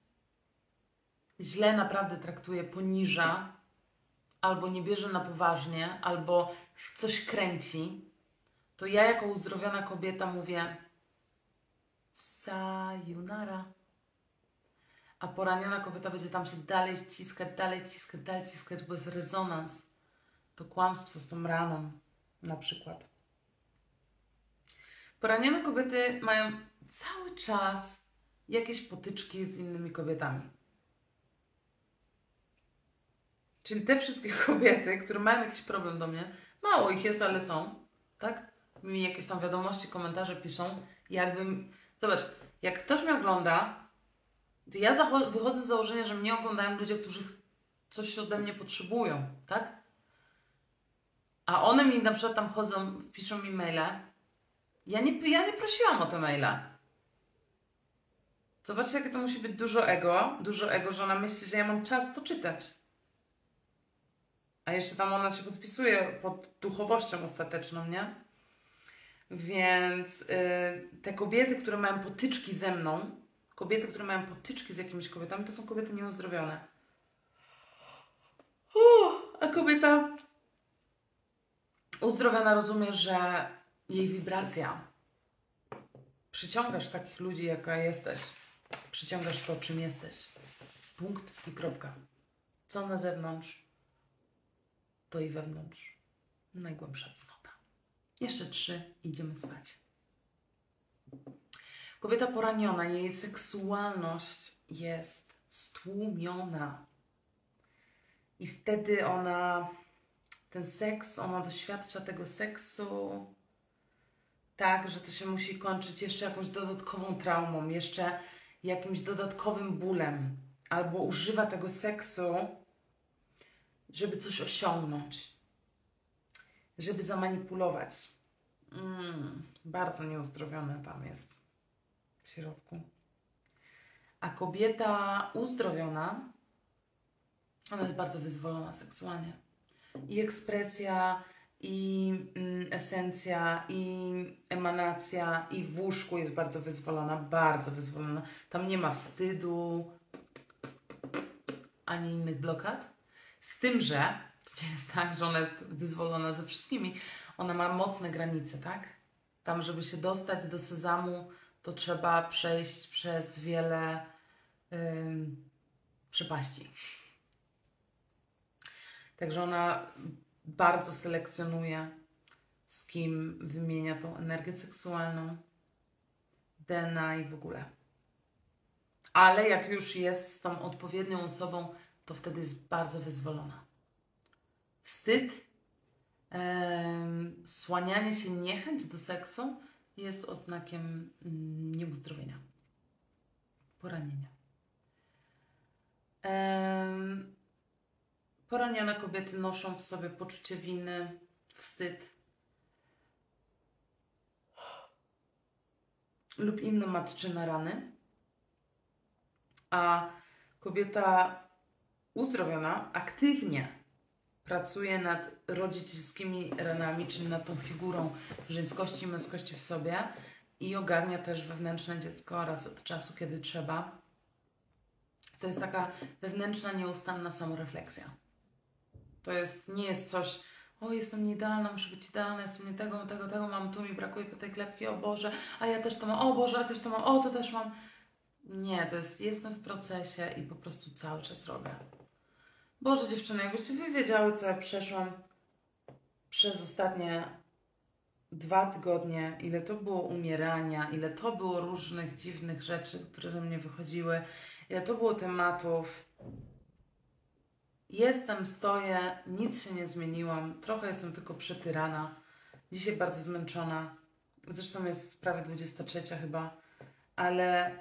źle naprawdę traktuje, poniża, albo nie bierze na poważnie, albo coś kręci, to ja jako uzdrowiona kobieta mówię sayonara. A poraniona kobieta będzie tam się dalej ciskać, bo jest rezonans. To kłamstwo z tą raną na przykład. Poranione kobiety mają cały czas jakieś potyczki z innymi kobietami. Czyli te wszystkie kobiety, które mają jakiś problem do mnie, mało ich jest, ale są, tak? Mi jakieś tam wiadomości, komentarze piszą, jakbym... Zobacz, jak ktoś mnie ogląda, to ja wychodzę z założenia, że mnie oglądają ludzie, którzy coś ode mnie potrzebują, tak? A one mi na przykład tam chodzą, piszą mi maile. Ja nie prosiłam o te maile. Zobaczcie, jakie to musi być dużo ego, że ona myśli, że ja mam czas to czytać. A jeszcze tam ona się podpisuje pod duchowością ostateczną, nie? Więc te kobiety, które mają potyczki ze mną, kobiety, które mają potyczki z jakimiś kobietami, to są kobiety nieuzdrowione. A kobieta uzdrowiona rozumie, że jej wibracja, przyciągasz takich ludzi, jaka jesteś, przyciągasz to, czym jesteś. Punkt i kropka. Co na zewnątrz, to i wewnątrz. Najgłębsza cnota. Jeszcze 3, idziemy spać. Kobieta poraniona, jej seksualność jest stłumiona. I wtedy ona doświadcza tego seksu tak, że to się musi kończyć jeszcze jakąś dodatkową traumą, jeszcze jakimś dodatkowym bólem. Albo używa tego seksu, żeby coś osiągnąć. Żeby zamanipulować. Bardzo nieuzdrowione tam jest w środku. A kobieta uzdrowiona, ona jest bardzo wyzwolona seksualnie. I ekspresja, i esencja, i emanacja, i w łóżku jest bardzo wyzwolona, bardzo wyzwolona. Tam nie ma wstydu, ani innych blokad. Z tym, że to nie jest tak, że ona jest wyzwolona ze wszystkimi. Ona ma mocne granice, tak? Tam, żeby się dostać do sezamu, to trzeba przejść przez wiele przepaści. Także ona bardzo selekcjonuje, z kim wymienia tą energię seksualną, DNA i w ogóle. Ale jak już jest z tą odpowiednią osobą, to wtedy jest bardzo wyzwolona. Wstyd, słanianie się, niechęć do seksu jest oznakiem nieuzdrowienia, poranienia. Poranione kobiety noszą w sobie poczucie winy, wstyd lub inne matczyne rany, a kobieta uzdrowiona aktywnie pracuje nad rodzicielskimi ranami, czyli nad tą figurą żeńskości i męskości w sobie i ogarnia też wewnętrzne dziecko oraz od czasu, kiedy trzeba. To jest taka wewnętrzna, nieustanna samorefleksja. Nie jest coś, o jestem nieidealna, muszę być idealna, jestem nie tego mam, tu mi brakuje po tej klepki, o Boże, a ja też to mam, o Boże, ja też to mam, o to też mam. Nie, to jest, jestem w procesie i po prostu cały czas robię. Boże dziewczyny, jakbyście wy wiedziały, co ja przeszłam przez ostatnie 2 tygodnie, ile to było umierania, ile to było różnych dziwnych rzeczy, które ze mnie wychodziły, ile to było tematów. Stoję, nic się nie zmieniłam, trochę jestem tylko przetyrana, dzisiaj bardzo zmęczona, zresztą jest prawie 23 chyba, ale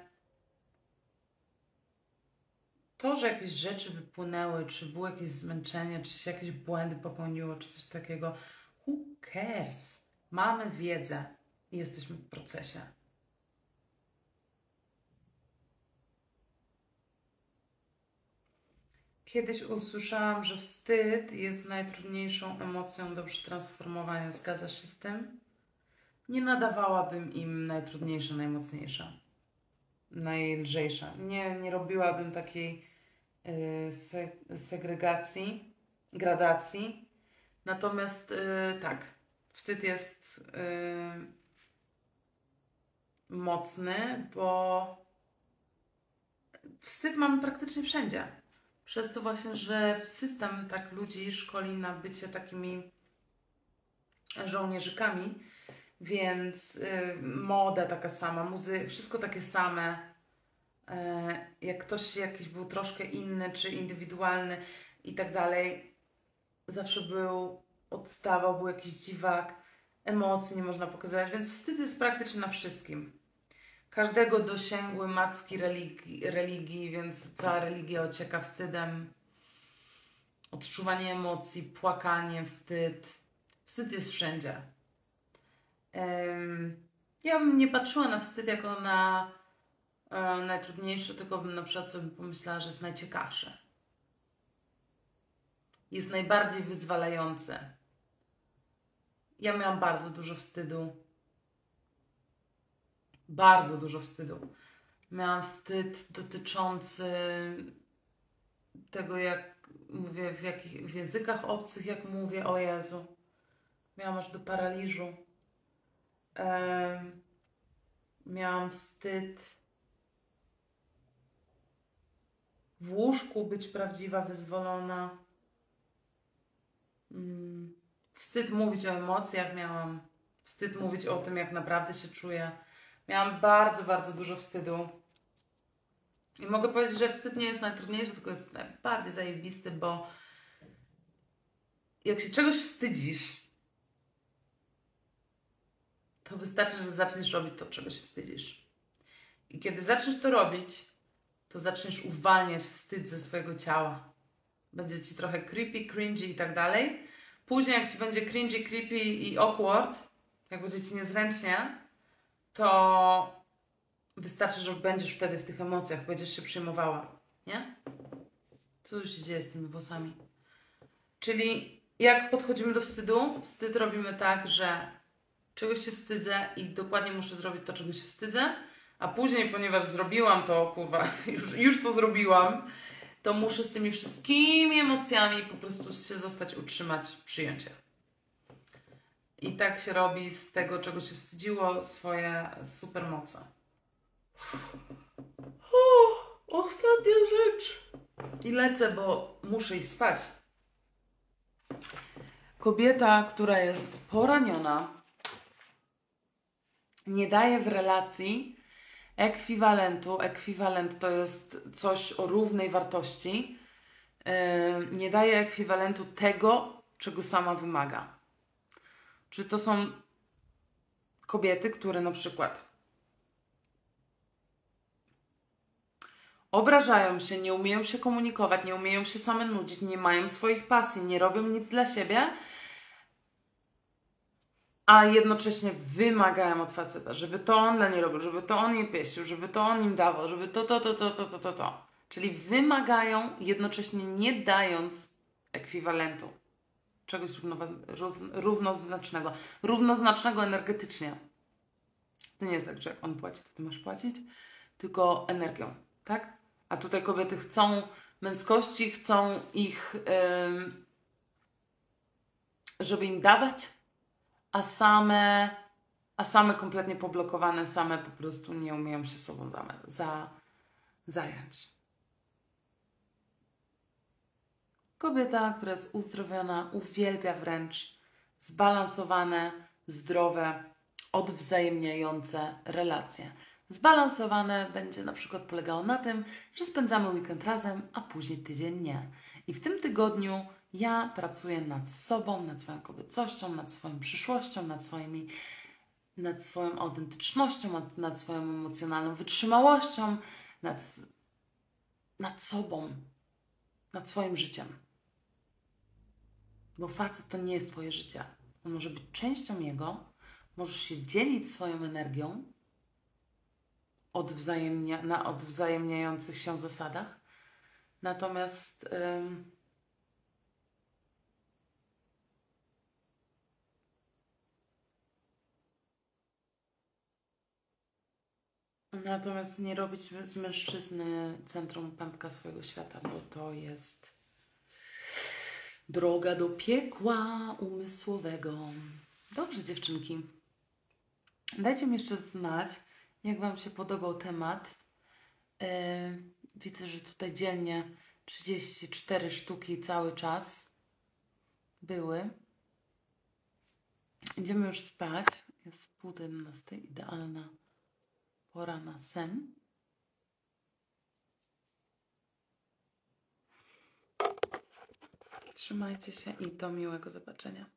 to, że jakieś rzeczy wypłynęły, czy było jakieś zmęczenie, czy się jakieś błędy popełniło, czy coś takiego, who cares? Mamy wiedzę i jesteśmy w procesie. Kiedyś usłyszałam, że wstyd jest najtrudniejszą emocją do przetransformowania. Zgadzasz się z tym? Nie nadawałabym im najtrudniejsza, najmocniejsza, najlżejsza. Nie robiłabym takiej segregacji, gradacji. Natomiast tak, wstyd jest mocny, bo wstyd mamy praktycznie wszędzie. Przez to właśnie, że system tak ludzi szkoli na bycie takimi żołnierzykami, więc moda taka sama, wszystko takie same. Jak ktoś jakiś był troszkę inny, czy indywidualny i tak dalej, zawsze odstawał, był jakiś dziwak, emocji nie można pokazywać, więc wstyd jest praktycznie na wszystkim. Każdego dosięgły macki religii, więc cała religia ocieka wstydem. Odczuwanie emocji, płakanie, wstyd. Wstyd jest wszędzie. Ja bym nie patrzyła na wstyd jako na najtrudniejsze, tylko bym na przykład sobie pomyślała, że jest najciekawsze. Jest najbardziej wyzwalający. Ja miałam bardzo dużo wstydu. Bardzo dużo wstydu. Miałam wstyd dotyczący tego, jak mówię, w językach obcych, jak mówię, o Jezu. Miałam aż do paraliżu. Miałam wstyd w łóżku być prawdziwa, wyzwolona. Wstyd mówić o emocjach miałam. Wstyd mówić o tym, jak naprawdę się czuję. Miałam bardzo, bardzo dużo wstydu. I mogę powiedzieć, że wstyd nie jest najtrudniejszy, tylko jest najbardziej zajebisty, bo jak się czegoś wstydzisz, to wystarczy, że zaczniesz robić to, czego się wstydzisz. I kiedy zaczniesz to robić, to zaczniesz uwalniać wstyd ze swojego ciała. Będzie ci trochę creepy, cringy i tak dalej. Później jak ci będzie cringy, creepy i awkward, jak będzie ci niezręcznie, to wystarczy, że będziesz wtedy w tych emocjach, będziesz się przyjmowała, nie? Co już się dzieje z tymi włosami? Czyli jak podchodzimy do wstydu, wstyd robimy tak, że czegoś się wstydzę i dokładnie muszę zrobić to, czego się wstydzę, a później, ponieważ zrobiłam to, kurwa, już to zrobiłam, to muszę z tymi wszystkimi emocjami po prostu się utrzymać, przyjąć je. I tak się robi z tego, czego się wstydziło, swoje supermoce. Ostatnia rzecz. I lecę, bo muszę iść spać. Kobieta, która jest poraniona, nie daje w relacji ekwiwalentu. Ekwiwalent to jest coś o równej wartości. Nie daje ekwiwalentu tego, czego sama wymaga. Czy to są kobiety, które na przykład obrażają się, nie umieją się komunikować, nie umieją się same nudzić, nie mają swoich pasji, nie robią nic dla siebie, a jednocześnie wymagają od faceta, żeby to on dla niej robił, żeby to on jej pieścił, żeby to on im dawał, żeby to. Czyli wymagają, jednocześnie nie dając ekwiwalentu. Czegoś równoznacznego energetycznie. To nie jest tak, że jak on płaci, to ty masz płacić, tylko energią, tak? A tutaj kobiety chcą męskości, chcą ich, żeby im dawać, a same kompletnie poblokowane, same po prostu nie umieją się sobą zająć. Kobieta, która jest uzdrowiona, uwielbia wręcz zbalansowane, zdrowe, odwzajemniające relacje. Zbalansowane będzie na przykład polegało na tym, że spędzamy weekend razem, a później tydzień nie. I w tym tygodniu ja pracuję nad sobą, nad swoją kobiecością, nad swoją przyszłością, nad swoją autentycznością, nad swoją emocjonalną wytrzymałością, nad sobą, nad swoim życiem. Bo facet to nie jest twoje życie. On może być częścią jego, możesz się dzielić swoją energią na odwzajemniających się zasadach. Natomiast nie robić z mężczyzny centrum pępka swojego świata, bo to jest droga do piekła umysłowego. Dobrze, dziewczynki. Dajcie mi jeszcze znać, jak Wam się podobał temat. Widzę, że tutaj dziennie 34 sztuki cały czas były. Idziemy już spać. Jest 10:30, idealna pora na sen. Trzymajcie się i do miłego zobaczenia.